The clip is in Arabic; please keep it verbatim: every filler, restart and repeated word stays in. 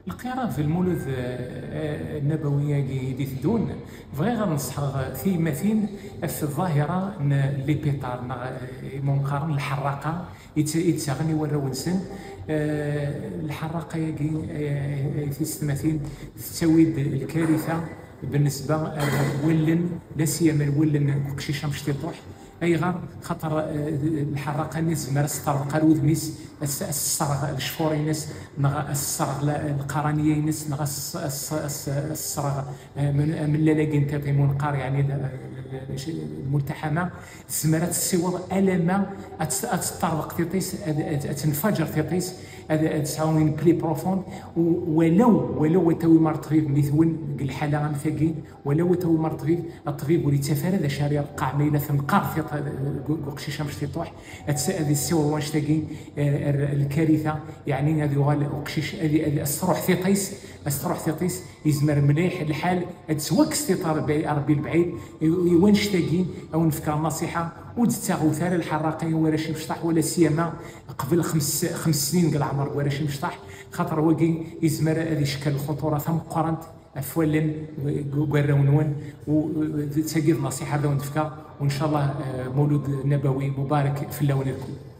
القراءة في المولود آه، النبوية دي تدون فغي غنصح في مثين في الظاهرة ن- لي بيطار مقارن الحراقة يت- يتساغني وراو نسن آه، الحراقة يجي في ستماثين تسويد الكارثة بالنسبة آه، ولن لا سيما الولن كشيشة مش تطوح اي غار خاطر آه، الحراقه نيس مارس طرق الودميس الصرغ الشفوري ناس نغ الصرغ القرانيه ناس نغ الص- الص- الص- الصرغ آه، من من لا لاقين تقيمون قار يعني ال- ال- الملتحمه سمرات السوار الما اتطرق تيطيس تنفجر تيطيس تسعون بلي بروفوند ولو ولو توي مار طبيب مثون الحاله مثاقين ولو توي مار طبيب الطبيب ولي تفارد شارع قاع ميله ثنقار في قشيشه مش تطوح هذه السوى واش تاقي الكارثه يعني هذه غال قشيش هذه الصروح ثيطيس الصروح ثيطيس يزمر مليح الحال تسوكس تيطار ربي البعيد وينش تاقي او نفكر النصيحه وتتاغو ثار الحراقين ولا شي مشطح ولا سيما قبل خمس خمس سنين قال العمر ولا شي مشطح خاطر وقي يزمر هذه شكل الخطوره ثم قرنت افولن قراونون وتسقيد نصيحه ذو نتفكر وان شاء الله آه، مولود نبوي مبارك في اللون الكل.